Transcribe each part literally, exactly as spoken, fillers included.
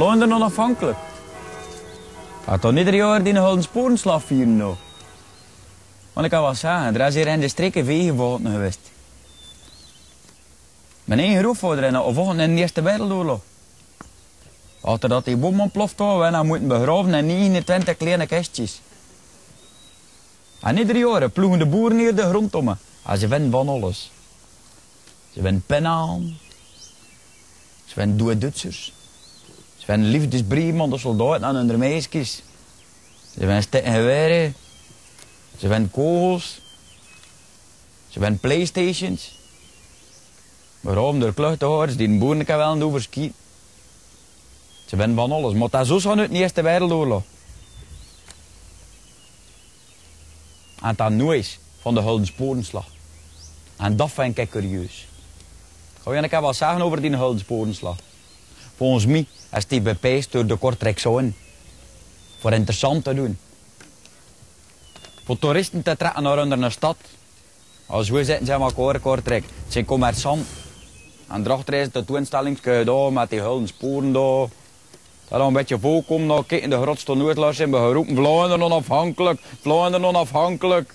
Vlaanderen onafhankelijk. Gaat toch ieder jaar die Gulden Sporenslag vieren nou? Want ik kan wel zeggen, er is hier in de streken veel gevochten geweest. Mijn eigen grootvader is gevochten in de Eerste Wereldoorlog. Achter dat die bom ontploft was, we hebben moeten begraven in negenentwintig kleine kistjes. En ieder jaar ploegen de boeren hier de grond om. En ze vinden van alles. Ze vinden pennen. Ze vinden dode Duitsers. Ze vinden liefdesbrieven aan de soldaten en hun meisjes. Ze vinden stikken geweren. Ze vinden kogels. Ze vinden playstations. Waarom? Door kluchtenhouders die de boeren kan wel overschieten. Ze vinden van alles. Maar dat is zo zo uit de Eerste Wereldoorlog. En dat nooit van de Gulden Sporenslag. En dat vind ik curieus. Ga je wel zeggen over die Gulden Sporenslag? Volgens mij is die bepijst door de Kortrijkzoon. Voor interessant te doen. Voor toeristen te trekken naar onder stad. Als we zitten zijn we elkaar Kortrijk. Het zijn commerçant. En daarachter is de toestellingskui daar met die Gulden Sporen daar. Dat er een beetje voorkomt, nou kijk in de grootste Noordlars zijn we geroepen Vlaanderen onafhankelijk, Vlaanderen onafhankelijk.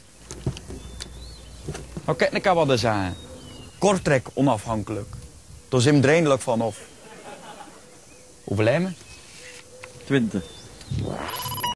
Nou kijk ik wat te zeggen. Kortrijk onafhankelijk. Daar zijn we er eindelijk vanaf. Hoeveel lijmen? Twintig.